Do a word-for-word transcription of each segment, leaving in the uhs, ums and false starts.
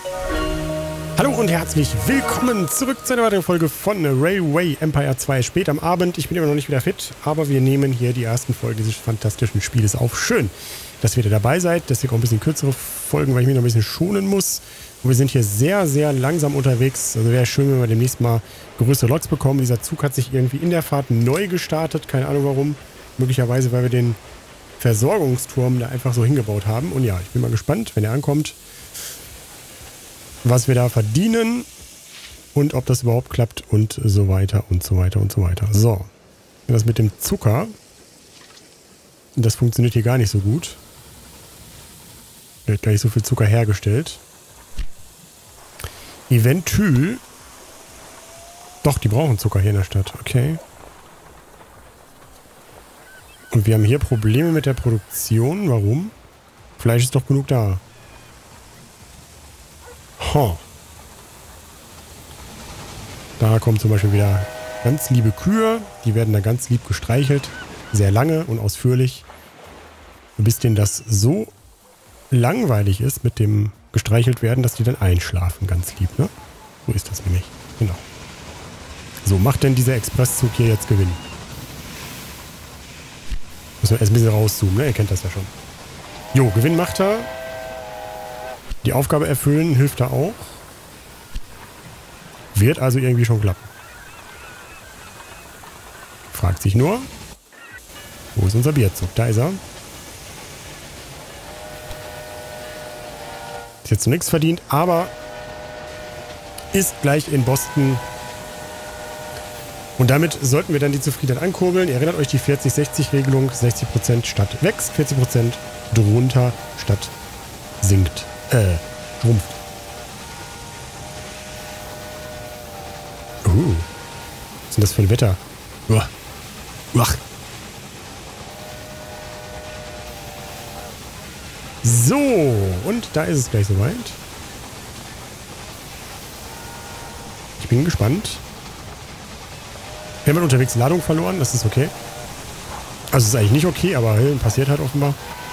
Hallo und herzlich willkommen zurück zu einer weiteren Folge von Railway Empire zwei. Spät am Abend, ich bin immer noch nicht wieder fit, aber wir nehmen hier die ersten Folgen dieses fantastischen Spieles auf. Schön, dass ihr wieder dabei seid. Deswegen auch ein bisschen kürzere Folgen, weil ich mich noch ein bisschen schonen muss. Und wir sind hier sehr, sehr langsam unterwegs. Also wäre schön, wenn wir demnächst mal größere Loks bekommen. Dieser Zug hat sich irgendwie in der Fahrt neu gestartet. Keine Ahnung warum. Möglicherweise, weil wir den Versorgungsturm da einfach so hingebaut haben. Und ja, ich bin mal gespannt, wenn er ankommt, was wir da verdienen und ob das überhaupt klappt und so weiter und so weiter und so weiter. So, das mit dem Zucker, das funktioniert hier gar nicht so gut. Da wird gar nicht so viel Zucker hergestellt. Eventuell, doch, die brauchen Zucker hier in der Stadt, okay. Und wir haben hier Probleme mit der Produktion, warum? Fleisch ist doch genug da. Huh. Da kommen zum Beispiel wieder ganz liebe Kühe. Die werden da ganz lieb gestreichelt. Sehr lange und ausführlich. Bis denen das so langweilig ist mit dem gestreichelt werden, dass die dann einschlafen. Ganz lieb, ne? So ist das nämlich. Genau. So, macht denn dieser Expresszug hier jetzt Gewinn? Müssen wir erst ein bisschen rauszoomen, ne? Ihr kennt das ja schon. Jo, Gewinn macht er. Die Aufgabe erfüllen hilft da auch. Wird also irgendwie schon klappen. Fragt sich nur, wo ist unser Bierzug? Da ist er. Ist jetzt noch nichts verdient, aber ist gleich in Boston. Und damit sollten wir dann die Zufriedenheit ankurbeln. Ihr erinnert euch die vierzig sechzig Regelung. sechzig Prozent statt wächst, vierzig Prozent drunter statt sinkt. Äh, schrumpft. Uh. Was ist denn das für ein Wetter? Uah. Uah. So, und da ist es gleich soweit. Ich bin gespannt. Wir haben unterwegs Ladung verloren, das ist okay. Also es ist eigentlich nicht okay, aber hey, passiert halt offenbar.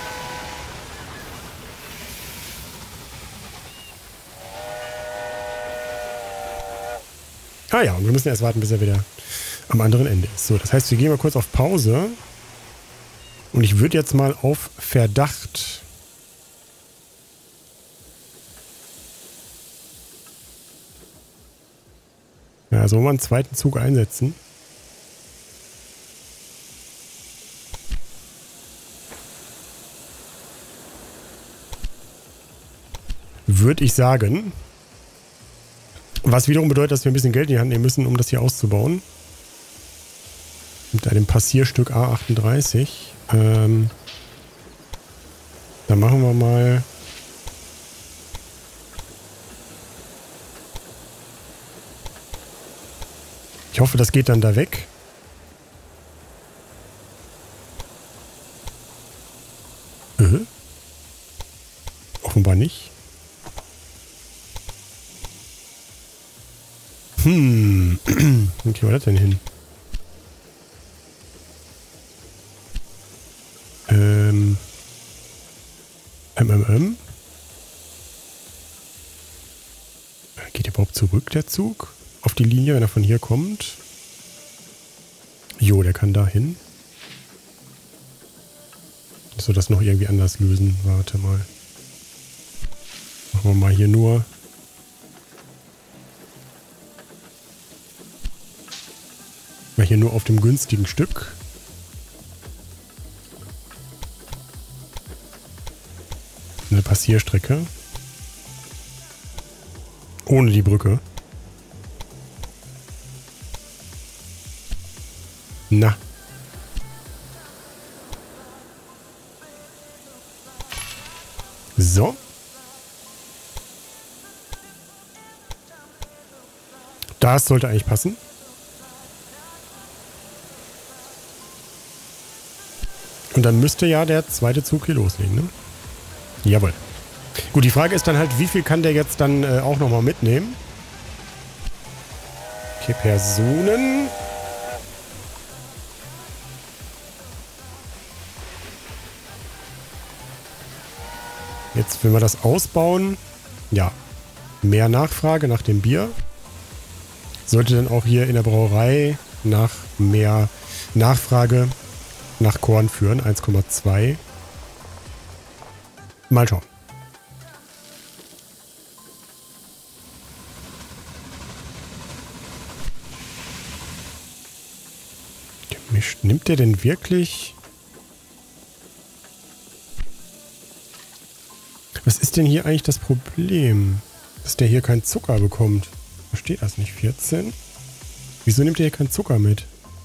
Ah ja, und wir müssen erst warten, bis er wieder am anderen Ende ist. So, das heißt, wir gehen mal kurz auf Pause. Und ich würde jetzt mal auf Verdacht ja, so mal einen zweiten Zug einsetzen. Würde ich sagen. Was wiederum bedeutet, dass wir ein bisschen Geld in die Hand nehmen müssen, um das hier auszubauen. Mit einem Passierstück A achtunddreißig. Ähm, dann machen wir mal... Ich hoffe, das geht dann da weg. Äh? Offenbar nicht. Hm. Wo kriegen wir das denn hin? Ähm. MMM. Geht überhaupt zurück, der Zug? Auf die Linie, wenn er von hier kommt? Jo, der kann da hin. So, das noch irgendwie anders lösen. Warte mal. Machen wir mal hier nur... Mal hier nur auf dem günstigen Stück. Eine Passierstrecke. Ohne die Brücke. Na. So. Das sollte eigentlich passen. Und dann müsste ja der zweite Zug hier loslegen, ne? Jawohl. Gut, die Frage ist dann halt, wie viel kann der jetzt dann äh, auch nochmal mitnehmen? Okay, Personen. Jetzt, wenn wir das ausbauen, ja, mehr Nachfrage nach dem Bier. Sollte dann auch hier in der Brauerei nach mehr Nachfrage nach Korn führen. eins Komma zwei. Mal schauen. Gemischt. Nimmt der denn wirklich... Was ist denn hier eigentlich das Problem? Dass der hier keinen Zucker bekommt. Versteht das nicht? vierzehn? Wieso nimmt der hier keinen Zucker mit?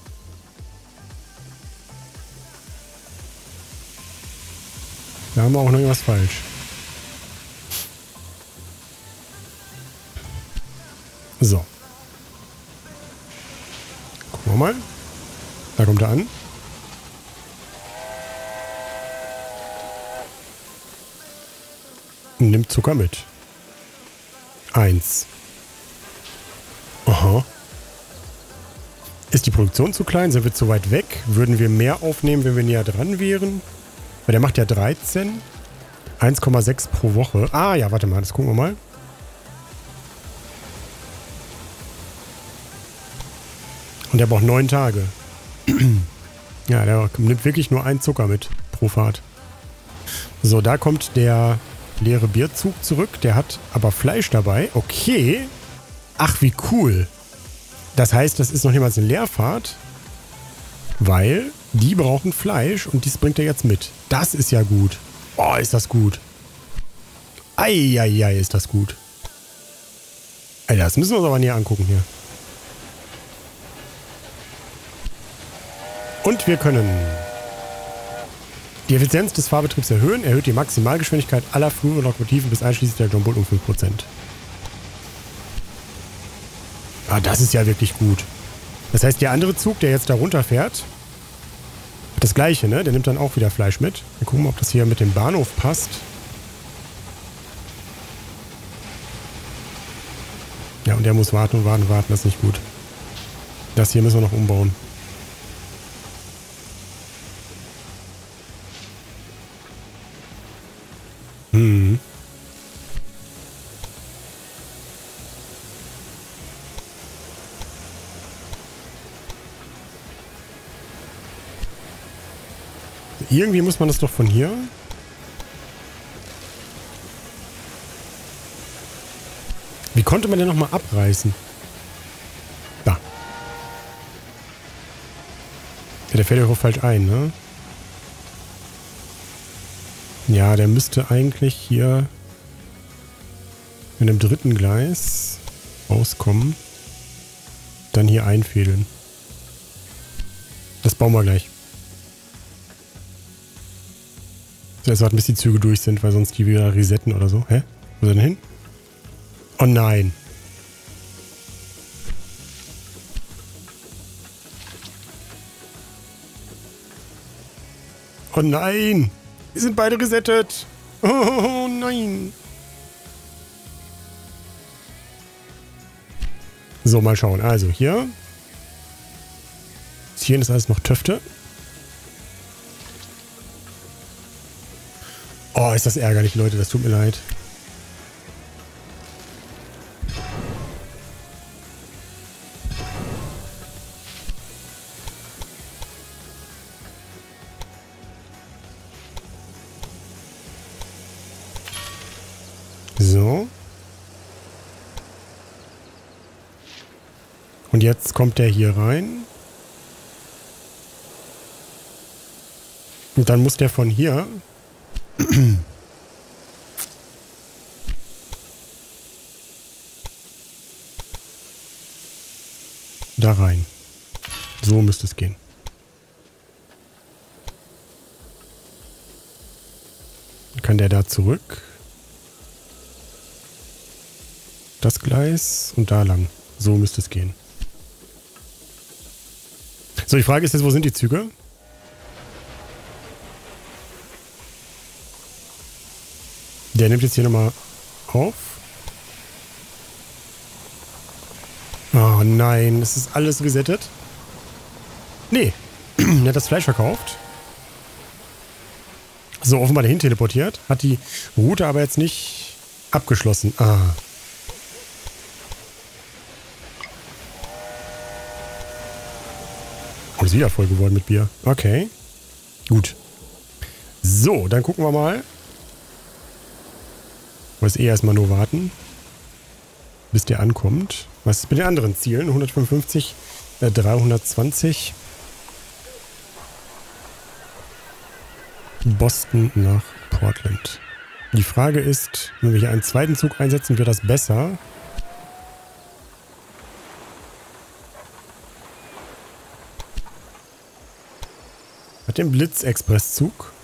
Da haben wir auch noch irgendwas falsch. So. Gucken wir mal. Da kommt er an. Nimmt Zucker mit. Eins. Aha. Ist die Produktion zu klein? Sind wir zu weit weg? Würden wir mehr aufnehmen, wenn wir näher dran wären? Weil der macht ja dreizehn. eins Komma sechs pro Woche. Ah ja, warte mal, das gucken wir mal. Und der braucht neun Tage. Ja, der nimmt wirklich nur einen Zucker mit pro Fahrt. So, da kommt der leere Bierzug zurück. Der hat aber Fleisch dabei. Okay. Ach, wie cool. Das heißt, das ist noch niemals eine Leerfahrt, weil die brauchen Fleisch und dies bringt er jetzt mit. Das ist ja gut. Oh, ist das gut. Eieiei, ist das gut. Alter, das müssen wir uns aber näher angucken hier. Und wir können die Effizienz des Fahrbetriebs erhöhen, erhöht die Maximalgeschwindigkeit aller früheren Lokomotiven bis einschließlich der John Bull um fünf Prozent. Ah, das ist ja wirklich gut. Das heißt, der andere Zug, der jetzt da runterfährt, das gleiche, ne? Der nimmt dann auch wieder Fleisch mit. Wir gucken mal, ob das hier mit dem Bahnhof passt. Ja, und der muss warten und warten, warten. Das ist nicht gut. Das hier müssen wir noch umbauen. Hm. Irgendwie muss man das doch von hier. Wie konnte man den nochmal abreißen? Da. Ja, der fällt ja auch falsch ein, ne? Ja, der müsste eigentlich hier mit dem dritten Gleis rauskommen. Dann hier einfädeln. Das bauen wir gleich. Zuerst warten, bis die Züge durch sind, weil sonst die wieder resetten oder so. Hä? Wo ist er denn hin? Oh nein. Oh nein. Wir sind beide resettet. Oh nein. So, mal schauen. Also hier. Hier ist alles noch Töfte. Oh, ist das ärgerlich, Leute. Das tut mir leid. So. Und jetzt kommt der hier rein. Und dann muss der von hier da rein. So müsste es gehen. Dann kann der da zurück. Das Gleis und da lang. So müsste es gehen. So, die Frage ist jetzt, wo sind die Züge? Der nimmt jetzt hier nochmal auf. Oh nein, das ist alles resettet. Nee, er hat das Fleisch verkauft. So, offenbar dahin teleportiert. Hat die Route aber jetzt nicht abgeschlossen. Ah. Ist wieder voll geworden mit Bier. Okay. Gut. So, dann gucken wir mal. Ich muss eh erstmal nur warten, bis der ankommt. Was ist mit den anderen Zielen? hundertfünfundfünfzig, äh, dreihundertzwanzig. Boston nach Portland. Die Frage ist, wenn wir hier einen zweiten Zug einsetzen, wird das besser? Hat den Blitz-Express-Zug?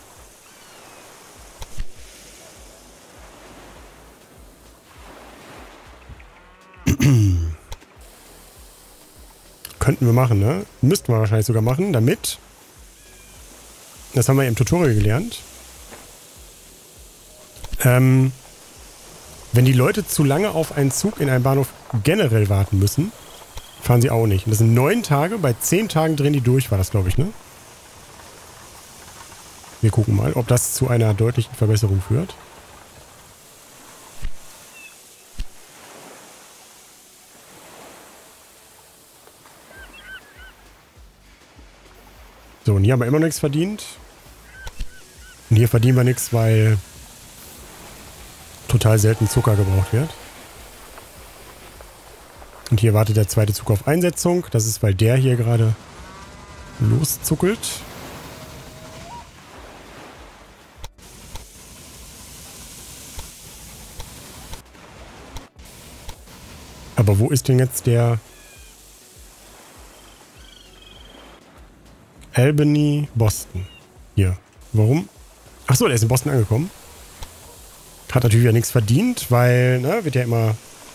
Könnten wir machen, ne? Müssten wir wahrscheinlich sogar machen, damit... Das haben wir im Tutorial gelernt. Ähm, wenn die Leute zu lange auf einen Zug in einem Bahnhof generell warten müssen, fahren sie auch nicht. Und das sind neun Tage, bei zehn Tagen drehen die durch, war das, glaube ich, ne? Wir gucken mal, ob das zu einer deutlichen Verbesserung führt. So, und hier haben wir immer noch nichts verdient. Und hier verdienen wir nichts, weil total selten Zucker gebraucht wird. Und hier wartet der zweite Zug auf Einsetzung. Das ist, weil der hier gerade loszuckelt. Aber wo ist denn jetzt der Albany, Boston? Hier. Warum? Achso, der ist in Boston angekommen. Hat natürlich ja nichts verdient, weil, ne, wird ja immer...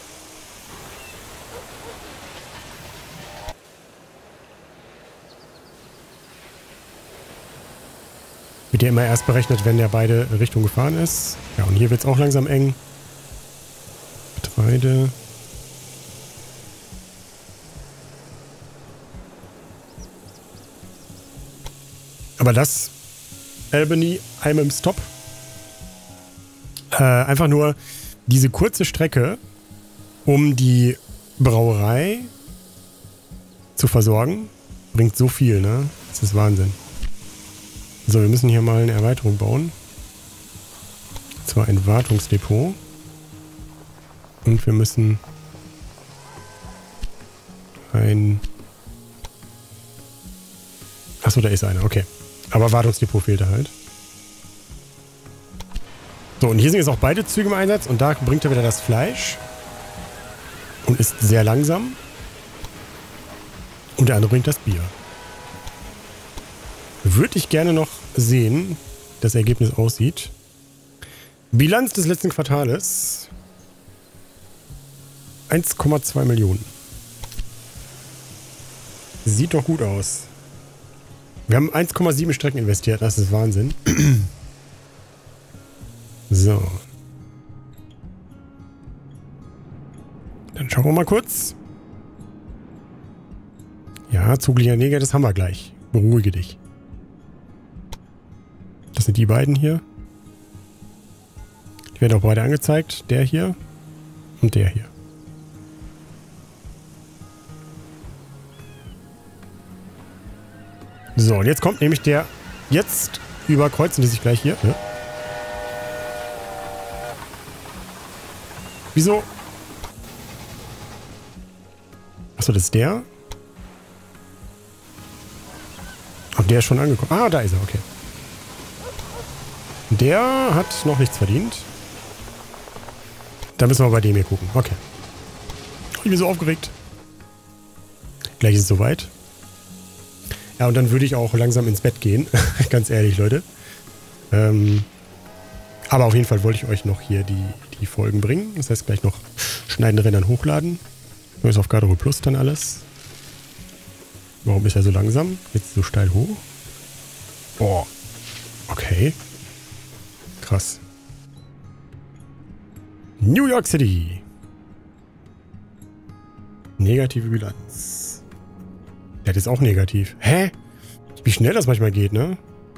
Wird ja immer erst berechnet, wenn der beide Richtung gefahren ist. Ja, und hier wird es auch langsam eng. Getreide... Aber das, Albany, I'm im Stop. Äh, einfach nur diese kurze Strecke, um die Brauerei zu versorgen, bringt so viel, ne? Das ist Wahnsinn. So, wir müssen hier mal eine Erweiterung bauen. Und zwar ein Wartungsdepot. Und wir müssen ein... Achso, da ist einer, okay. Aber Wartungsdepot fehlt halt. So, und hier sind jetzt auch beide Züge im Einsatz. Und da bringt er wieder das Fleisch. Und ist sehr langsam. Und der andere bringt das Bier. Würde ich gerne noch sehen, wie das Ergebnis aussieht. Bilanz des letzten Quartales. eins Komma zwei Millionen. Sieht doch gut aus. Wir haben eins Komma sieben Strecken investiert. Das ist Wahnsinn. So. Dann schauen wir mal kurz. Ja, zuglicher Neger, das haben wir gleich. Beruhige dich. Das sind die beiden hier. Die werden auch beide angezeigt. Der hier und der hier. So, und jetzt kommt nämlich der... Jetzt überkreuzen die sich gleich hier. Ja. Wieso? Achso, das ist der. Und der ist schon angekommen. Ah, da ist er, okay. Der hat noch nichts verdient. Da müssen wir bei dem hier gucken. Okay. Ich bin so aufgeregt. Gleich ist es soweit. Ja, und dann würde ich auch langsam ins Bett gehen. Ganz ehrlich, Leute. Ähm, aber auf jeden Fall wollte ich euch noch hier die, die Folgen bringen. Das heißt, gleich noch schneiden, rendern, hochladen. Neues auf Garderobe Plus dann alles. Warum ist er so langsam? Jetzt so steil hoch. Boah. Okay. Krass. New York City. Negative Bilanz. Der ist auch negativ. Hä? Wie schnell das manchmal geht, ne?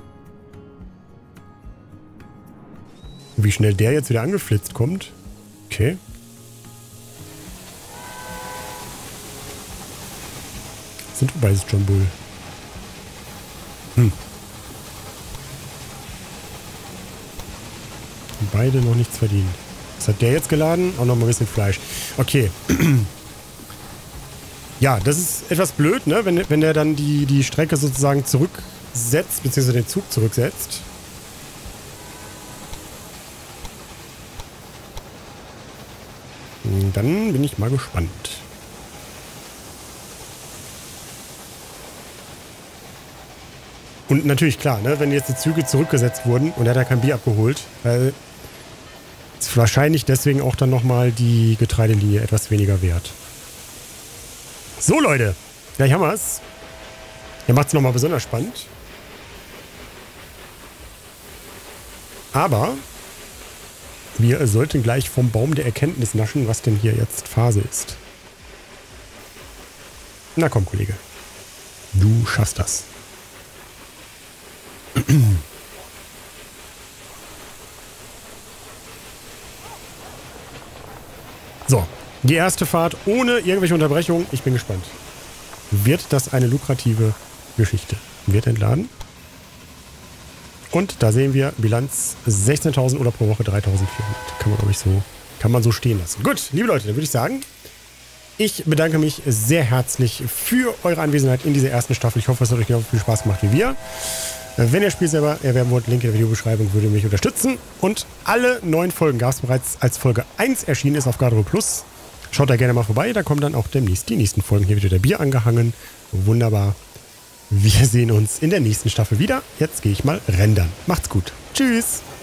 Wie schnell der jetzt wieder angeflitzt kommt. Okay. Sind wir bei John Bull. Hm. Beide noch nichts verdient. Was hat der jetzt geladen? Auch noch mal ein bisschen Fleisch. Okay. Ja, das ist etwas blöd, ne? Wenn, wenn der dann die, die Strecke sozusagen zurücksetzt, beziehungsweise den Zug zurücksetzt. Dann bin ich mal gespannt. Und natürlich klar, ne, wenn jetzt die Züge zurückgesetzt wurden und er hat ja kein Bier abgeholt, weil ist wahrscheinlich deswegen auch dann nochmal die Getreidelinie etwas weniger wert. So Leute, gleich haben wir es. Der macht es nochmal besonders spannend. Aber wir sollten gleich vom Baum der Erkenntnis naschen, was denn hier jetzt Phase ist. Na komm, Kollege. Du schaffst das. So, die erste Fahrt ohne irgendwelche Unterbrechung. Ich bin gespannt. Wird das eine lukrative Geschichte? Wird entladen. Und da sehen wir Bilanz sechzehntausend oder pro Woche dreitausendvierhundert. Kann man, glaube ich, so, kann man so stehen lassen. Gut, liebe Leute, dann würde ich sagen, ich bedanke mich sehr herzlich für eure Anwesenheit in dieser ersten Staffel. Ich hoffe, es hat euch genauso viel Spaß gemacht wie wir. Wenn ihr das Spiel selber erwerben wollt, Link in der Videobeschreibung, würde mich unterstützen. Und alle neuen Folgen gab es bereits, als Folge eins erschienen ist auf Gardero Plus. Schaut da gerne mal vorbei, da kommen dann auch demnächst die nächsten Folgen. Hier wieder der Bier angehangen. Wunderbar. Wir sehen uns in der nächsten Staffel wieder. Jetzt gehe ich mal rendern. Macht's gut. Tschüss.